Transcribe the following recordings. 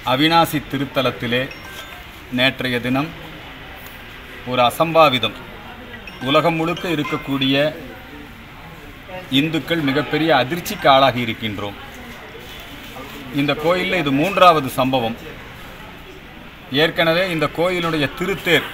அவிநாசி திருத்தலத்திலே நேற்றைய தினம் ஒரு அசம்பாவிதம். உலகம் முழுக்க இருக்கக்கூடிய இந்துக்கள் மிகப்பெரிய அதிர்ச்சிக்கு ஆளாகி இருக்கின்றோம். இந்த கோயிலில் இது 3வது சம்பவம். ஏற்கனவே இந்த கோயிலுடைய திருத்தேர்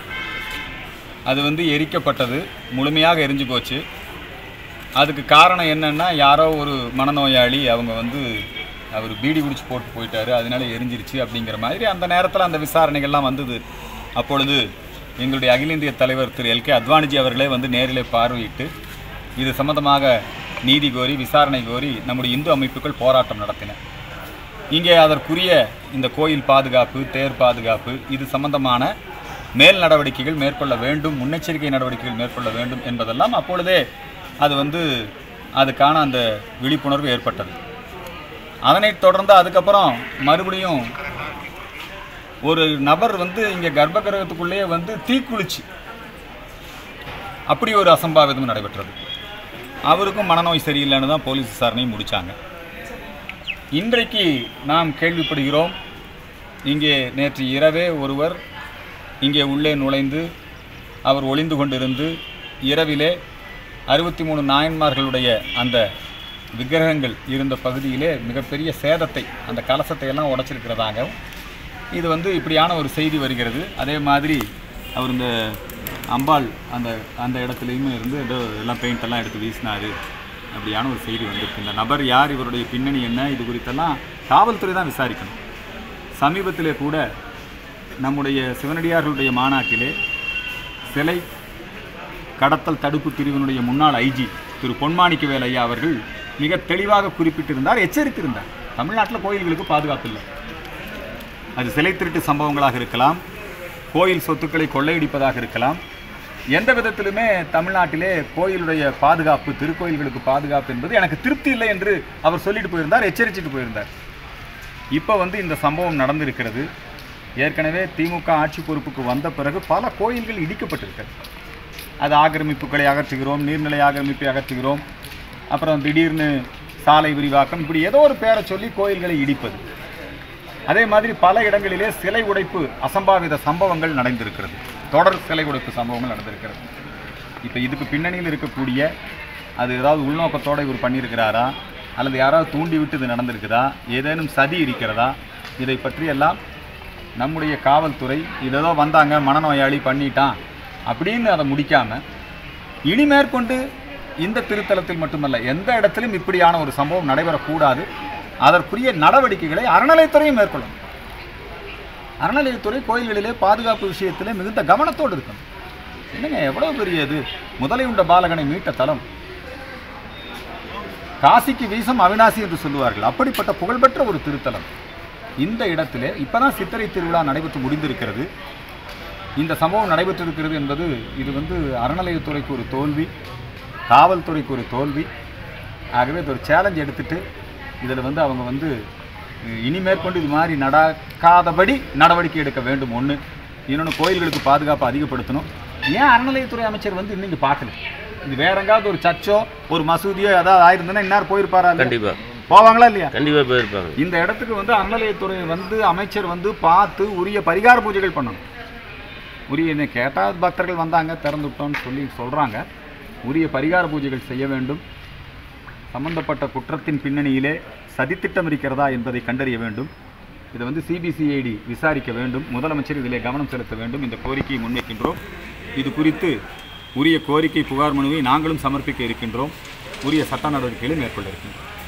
அது எரிக்கப்பட்டது, முழுமையாக எரிஞ்சு போச்சு. அதுக்கு காரணம் என்னென்னா, யாரோ ஒரு மனநோயாளி அவங்க அவர் பீடி குடிச்சு போட்டு போயிட்டாரு, அதனால எரிஞ்சிருச்சு அப்படிங்கிற மாதிரி அந்த நேரத்தில் அந்த விசாரணைகள்லாம் வந்தது. அப்பொழுது எங்களுடைய அகில இந்திய தலைவர் திரு IMK அத்வானிஜி அவர்களே நேரிலே பார்வையிட்டு இது சம்பந்தமாக நீதி கோரி விசாரணை கோரி நம்முடைய இந்து அமைப்புகள் போராட்டம் நடத்தின. இங்கே அதற்குரிய இந்த கோயில் பாதுகாப்பு, தேர் பாதுகாப்பு, இது சம்பந்தமான மேல் நடவடிக்கைகள் மேற்கொள்ள வேண்டும், முன்னெச்சரிக்கை நடவடிக்கைகள் மேற்கொள்ள வேண்டும் என்பதெல்லாம் அப்பொழுதே அது அதுக்கான அந்த விழிப்புணர்வு ஏற்பட்டது. அதனைத் தொடர்ந்து அதுக்கப்புறம் மறுபடியும் ஒரு நபர் இங்கே கர்ப்பகிரகத்துக்குள்ளேயே தீக்குளிச்சு அப்படி ஒரு அசம்பாவிதம் நடைபெற்றது. அவருக்கும் மனநோய் சரியில்லைன்னு தான் போலீஸ் விசாரணையை முடித்தாங்க. இன்றைக்கு நாம் கேள்விப்படுகிறோம், இங்கே நேற்று இரவே ஒருவர் இங்கே உள்ளே நுழைந்து அவர் ஒளிந்து கொண்டிருந்து இரவிலே 63 நாயன்மார்களுடைய அந்த விக்கிரகங்கள் இருந்த பகுதியிலே மிகப்பெரிய சேதத்தை, அந்த கலசத்தை எல்லாம் உடைச்சிருக்கிறதாக இது இப்படியான ஒரு செய்தி வருகிறது. அதே மாதிரி அவர் இந்த அம்பாள் அந்த இடத்துலையுமே எல்லாம் பெயிண்டெல்லாம் எடுத்து வீசினார் அப்படியான ஒரு செய்தி வந்திருக்கு. இந்த நபர் யார், இவருடைய பின்னணி என்ன, இது குறித்தெல்லாம் காவல்துறை தான் விசாரிக்கணும். சமீபத்திலே கூட நம்முடைய சிவனடியார்களுடைய மாநாட்டிலே சிலை கடத்தல் தடுப்பு பிரிவினுடைய முன்னாள் IG திரு பொன்மாணிக்கவேல் ஐயா அவர்கள் மிக தெளிவாக குறிப்பிட்டிருந்தார், எச்சரித்திருந்தார். தமிழ்நாட்டில் கோயில்களுக்கு பாதுகாப்பு இல்லை. அது சிலை திருட்டு சம்பவங்களாக இருக்கலாம், கோயில் சொத்துக்களை கொள்ளையடிப்பதாக இருக்கலாம். எந்த விதத்திலுமே தமிழ்நாட்டிலே கோயிலுடைய பாதுகாப்பு, திருக்கோயில்களுக்கு பாதுகாப்பு என்பது எனக்கு திருப்தி இல்லை என்று அவர் சொல்லிட்டு போயிருந்தார், எச்சரிச்சுட்டு போயிருந்தார். இப்போ இந்த சம்பவம் நடந்திருக்கிறது. ஏற்கனவே திமுக ஆட்சி பொறுப்புக்கு வந்த பிறகு பல கோயில்கள் இடிக்கப்பட்டிருக்கிறது. அது ஆக்கிரமிப்புகளை அகற்றுகிறோம், நீர்நிலை ஆக்கிரமிப்பை அகற்றுகிறோம், அப்புறம் திடீர்னு சாலை விரிவாக்கம், இப்படி ஏதோ ஒரு பேரை சொல்லி கோயில்களை இடிப்பது. அதே மாதிரி பல இடங்களிலே சிலை உடைப்பு அசம்பாவித சம்பவங்கள் நடந்திருக்கிறது, தொடர் சிலை உடைப்பு சம்பவங்கள் நடந்திருக்கிறது. இப்போ இதுக்கு பின்னணியில் இருக்கக்கூடிய அது ஏதாவது உள்நோக்கத்தோடு இவர் பண்ணியிருக்கிறாரா, அல்லது யாராவது தூண்டி விட்டு இது நடந்திருக்குதா, ஏதேனும் சதி இருக்கிறதா, இதை பற்றியெல்லாம் நம்முடைய காவல்துறை இதோ வந்தாங்க மனநோயாளி பண்ணிட்டான் அப்படின்னு அதை முடிக்காமல் இனி மேற்கொண்டு இந்த திருத்தலத்தில் மட்டுமல்ல எந்த இடத்திலும் இப்படியான ஒரு சம்பவம் நடைபெறக்கூடாது, அதற்குரிய நடவடிக்கைகளை அறநிலையத்துறையும் மேற்கொள்ளும். அறநிலையத்துறை கோயில்களிலே பாதுகாப்பு விஷயத்திலே மிகுந்த கவனத்தோடு இருக்கணும். என்னங்க எவ்வளோ பெரியது, முதலை உண்ட பாலகனை மீட்ட தலம், காசிக்கு வீசம் அவிநாசி என்று சொல்லுவார்கள், அப்படிப்பட்ட புகழ்பெற்ற ஒரு திருத்தலம். இந்த இடத்திலே இப்போதான் சித்திரை திருவிழா நடைபெற்று முடிந்திருக்கிறது. இந்த சம்பவம் நடைபெற்றிருக்கிறது என்பது இது அறநிலையத்துறைக்கு ஒரு தோல்வி, காவல்துறைக்கு ஒரு தோல்வி. ஆகவே இது ஒரு சேலஞ்ச் எடுத்துட்டு இதில் அவங்க இனி மேற்கொண்டு இது மாதிரி நடக்காதபடி நடவடிக்கை எடுக்க வேண்டும். ஒன்று. இன்னொன்று, கோயில்களுக்கு பாதுகாப்பு அதிகப்படுத்தணும். ஏன் அறநிலையத்துறை அமைச்சர் இன்னும் இங்கே பார்க்கல? இது வேற எங்காவது ஒரு சர்ச்சோ ஒரு மசூதியோ ஏதாவது ஆயிருந்ததுன்னா இன்னார் போயிருப்பாரா? கண்டிப்பாக போவாங்களா இல்லையா? கண்டிப்பாக போயிருப்பாங்க. இந்த இடத்துக்கு அறநிலையத்துறை அமைச்சர் பார்த்து உரிய பரிகார பூஜைகள் பண்ணணும். உரிய என்ன கேட்டால் பக்தர்கள் வந்தாங்க திறந்துவிட்டோன்னு சொல்கிறாங்க. உரிய பரிகார பூஜைகள் செய்ய வேண்டும். சம்பந்தப்பட்ட குற்றத்தின் பின்னணியிலே சதித்திட்டம் இருக்கிறதா என்பதை கண்டறிய வேண்டும். இதை CBCID விசாரிக்க வேண்டும். முதலமைச்சர் இதிலே கவனம் செலுத்த வேண்டும். இந்த கோரிக்கையை முன்வைக்கின்றோம். இது குறித்து உரிய கோரிக்கை புகார் மனுவை நாங்களும் சமர்ப்பிக்க இருக்கின்றோம். உரிய சட்ட நடவடிக்கைகளை மேற்கொள்ள இருக்கின்றோம்.